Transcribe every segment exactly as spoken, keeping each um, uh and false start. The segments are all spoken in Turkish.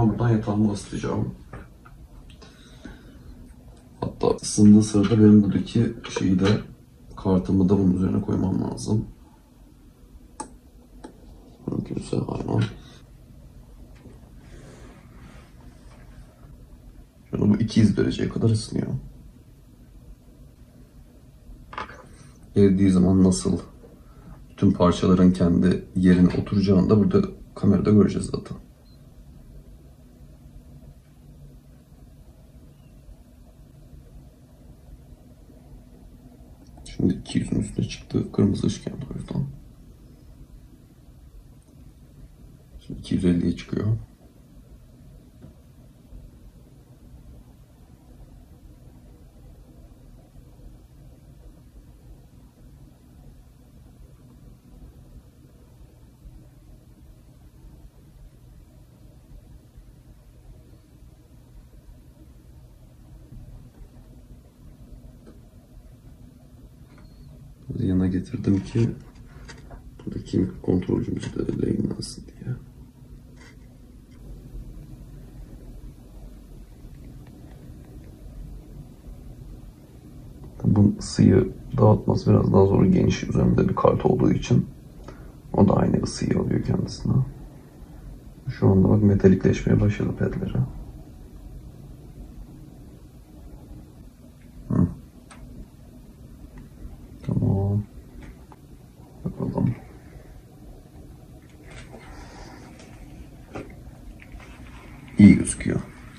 hemen buradan yatağımı ısıtacağım. Hatta ısındığı sırada benim buradaki şeyi de, kartımı da bunun üzerine koymam lazım. Mümkünse aynen. Şöyle bu iki yüz dereceye kadar ısınıyor. Eridiği zaman nasıl bütün parçaların kendi yerine oturacağını da burada kamerada göreceğiz zaten. Şimdi iki yüzün üstüne çıktı. Kırmızı ışık yandı o yüzden. Şimdi iki yüz elliye çıkıyor. Yanına getirdim ki buradaki kontrolcümüz de lehimlensin diye. Bunun ısıyı dağıtması biraz daha zor, geniş üzerinde bir kart olduğu için o da aynı ısıyı alıyor kendisine. Şu anda bak metalikleşmeye başladı pedleri. Hı. Tamam. Bakalım. İyi gözüküyor.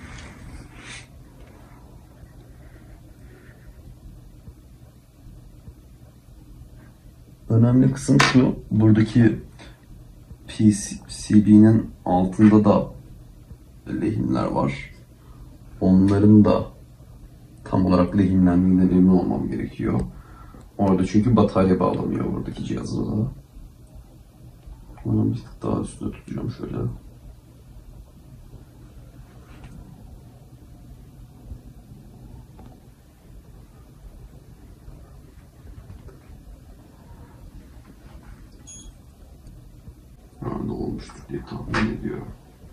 Önemli kısım şu, buradaki P C B'nin altında da lehimler var. Onların da tam olarak lehimlendiğinden emin olmam gerekiyor. Orada çünkü batarya bağlanıyor buradaki cihazına. Onu bir tık daha üstüne tutacağım şöyle. Herhalde olmuştur diye tahmin ediyorum.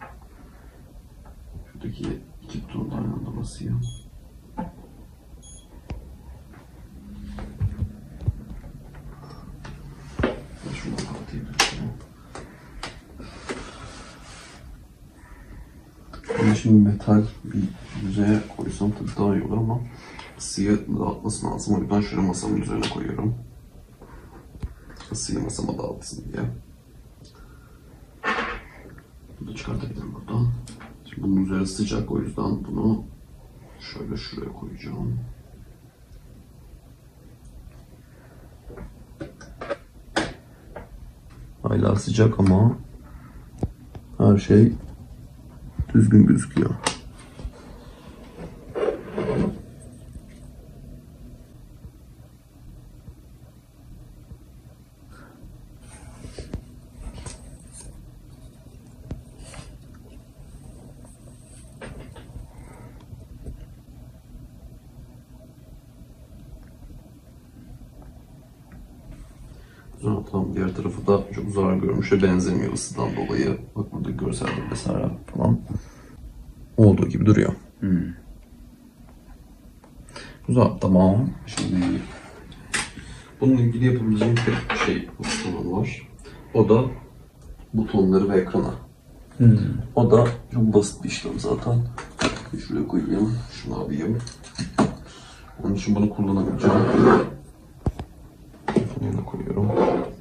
Şuradaki iki butonu da aynı anda basıyor. Şunu kapatayım. Bunu şimdi metal bir yüzeye koysam tabii daha iyi olur ama ısıyı dağıtması lazım. O yüzden şöyle masamın üzerine koyuyorum. Isıyı masama dağıtsın diye. Bunu da çıkartabilirim buradan. Şimdi bunun üzeri sıcak, o yüzden bunu şöyle şuraya koyacağım. Hala sıcak ama her şey düzgün gözüküyor. Tamam, diğer tarafı da çok zarar görmüşe benzemiyor ısıdan dolayı. Bak burada görselde vesaire falan olduğu gibi duruyor. Hmm. Güzel, tamam. Şimdi bununla ilgili yapabileceğim tek şey var. O da butonları ve ekranı. Hmm. O da çok basit bir işlem zaten. Şuraya koyayım, şunu alayım. Onun için bunu kullanabileceğim. Bunu koyuyorum.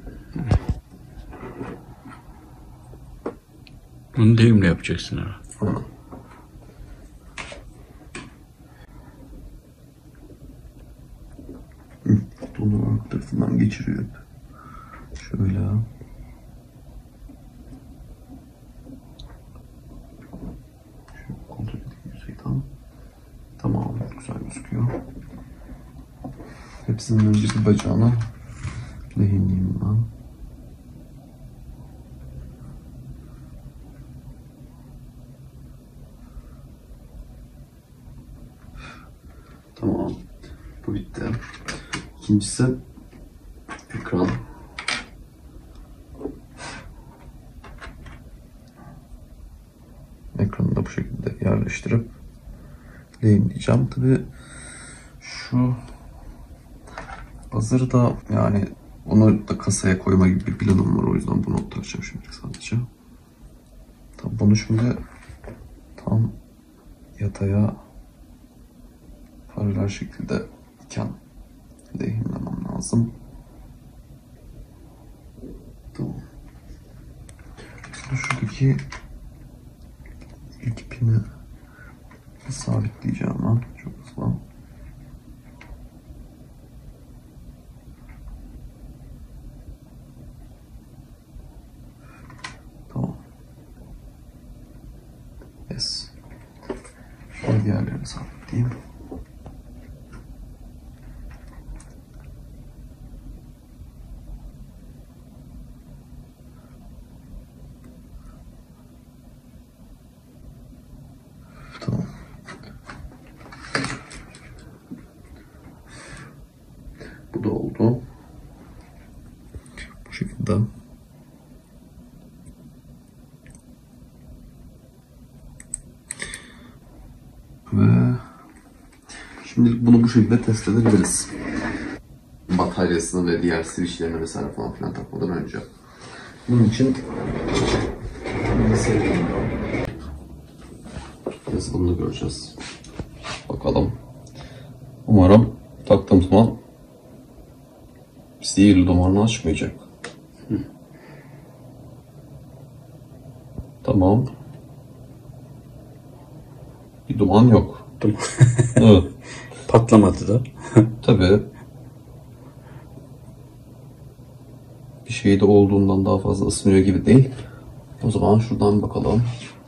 Bunu deyimle yapacaksın abi. Aynen. Bunu arka tarafından geçiriyor. Şöyle. Şöyle kontrol edeyim yüksekten. Tamam, güzel gözüküyor. Hepsinin önce bir bacağına lehimleyeyim ben. Tamam. Bu bitti. İkincisi ekran. Ekranı da bu lehimleyeceğim. Tabii şu hazır da yani onu da kasaya koyma gibi bir planım var. O yüzden bunu takacağım şimdi sadece. Tamam, bunu şimdi tam yataya paralel şekilde iken lehimlemem lazım. Tamam. Şuradaki ilk pini sabitleyeceğim ben çok hızlı. Tamam. Yes. Şimdi diğerlerini sabitleyeyim. Tamam. Bu da oldu. Bu şekilde. Ve şimdilik bunu bu şekilde test edebiliriz. Bataryasını ve diğer switchlerini vesaire falan filan takmadan önce. Bunun için nasıl bunu göreceğiz. Bakalım. Umarım taktığım zaman sihirli dumanını açmayacak. Hı. Tamam. Bir duman yok. Evet. Patlamadı da. Tabii. Bir şey de olduğundan daha fazla ısınıyor gibi değil. O zaman şuradan bakalım.